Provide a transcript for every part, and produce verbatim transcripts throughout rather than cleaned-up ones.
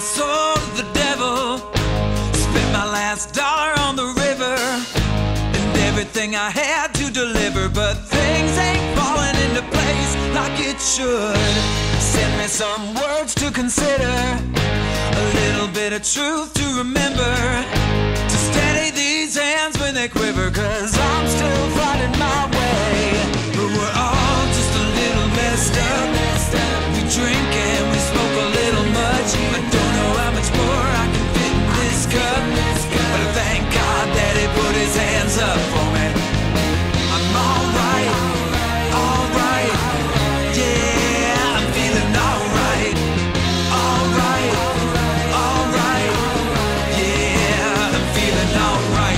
soul to the devil. Spent my last dollar on the river, and everything I had to deliver, but things ain't falling into place like it should. Send me some words to consider, a little bit of truth to remember, to steady these hands when they quiver, cause I'm still fighting my way. But we're all just a little messed up. We drink and we smoke a little much. I don't know how much more I can fit in this cup, but I thank God that he put his hands up for me. I'm alright, alright, yeah, I'm feeling alright, alright, alright, yeah, I'm feeling alright.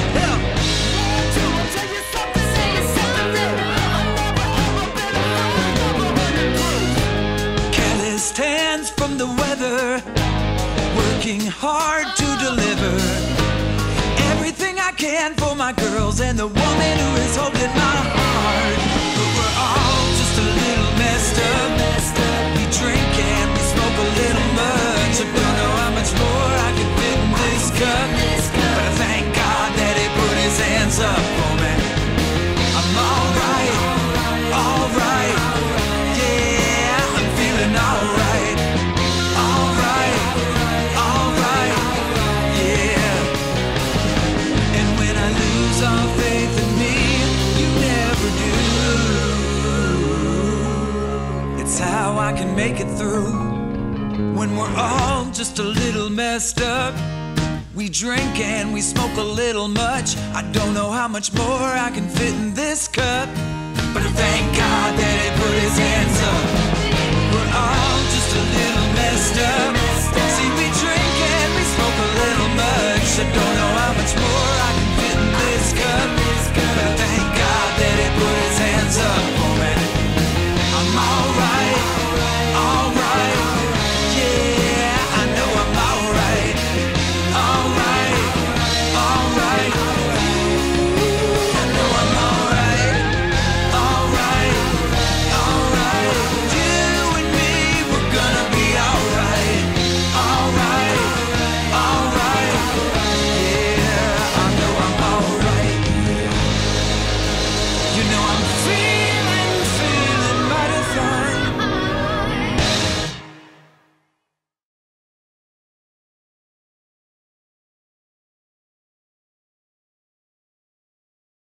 Calloused hands from the weather, working hard to deliver everything I can for my girls and the woman who is holding my heart. But we're all just a little messed up. We drink and we smoke a little much. I don't know how much more I can fit in this cup, but I thank God that he put his hands up for me. I'm alright, alright, yeah, I'm feeling alright, alright, alright, yeah. And when I lose all faith in me, you never do. It's how I can make it through. When we're all just a little messed up, we drink and we smoke a little much. I don't know how much more I can fit in this cup, but I thank God that he put his hands up. We're all